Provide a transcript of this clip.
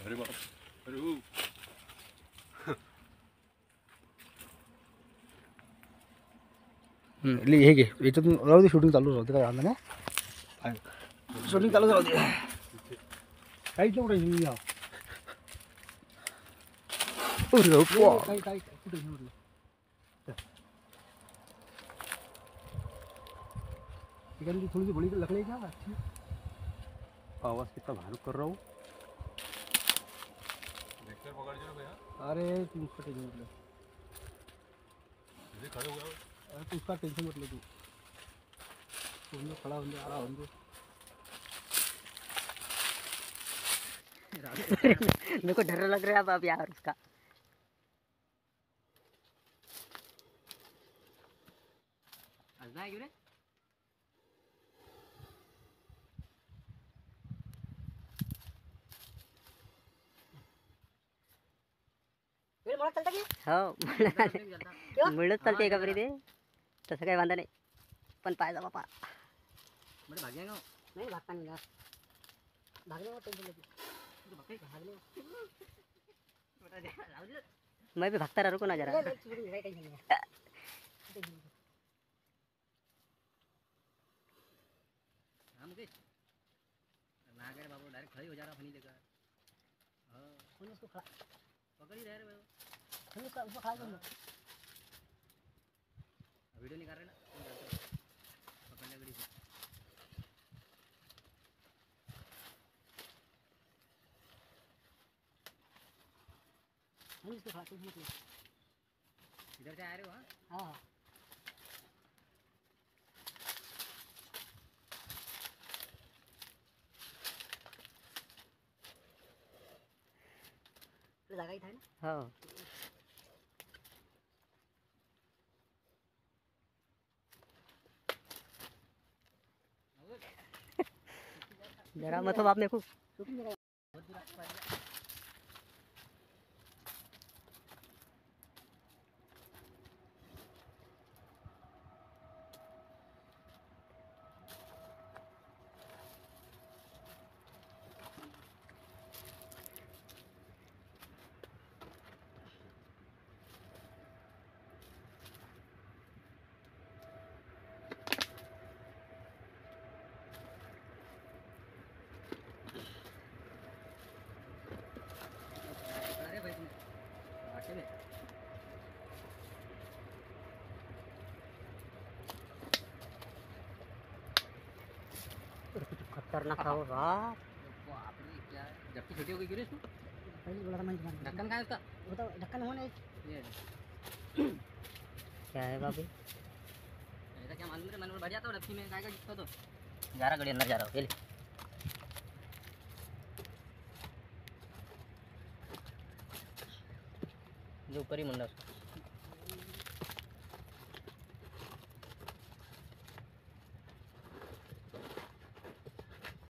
अरे बाप अरे वो हे घे याच्यातून राहू दे शूटिंग चालू राहते काय वांधा नाही शूटिंग चालूच राहू दे काहीच कुठे घेऊन या काही कुठे घेऊन थोड़ी सी बड़ी लग रही क्या अच्छी आवाज़ कितना भालू कर रहा हूँ अरे तुम उसका टेंशन मत लो खड़े हो गया अरे तू उसका टेंशन मत लो तुम लोग खड़ा होंगे आ रहा होंगे मेरे को डर लग रहा है अब यार उसका है क्यों रे हो मिळत चालते एका बरी ते तसं काही वांधा नाही पण पाहिजे बापा बरं भाग्य नाही भागता नाही भागण्यावर टेन्शन मैं भी भागता रुको ना जरा बाबू डायरेक्ट खड़ी हो जा रहा फनी लेकर उसको पकड़ ही रहे रे उसको खड़ा कर लो वीडियो नहीं कर रहे ना पकड़ने गड़ी इसको खड़ा कर इधर से आ रहे हो हाँ लगा ही था ना हाँ जरा मतलब आप मेरे को खतरनाक था वो बाप क्या जबकि छोटी हो गई क्यों पहले बोला था मैं ढक्कन कहाँ है उसका वो तो ढक्कन होना है ये क्या है बाबू ऐसा क्या मालूम है मैंने बढ़ जाता हूँ डब्बी में गायका जिसका तो जा रहा गड़ी अंदर जा रहा हूँ जो ऊपर ही मंडा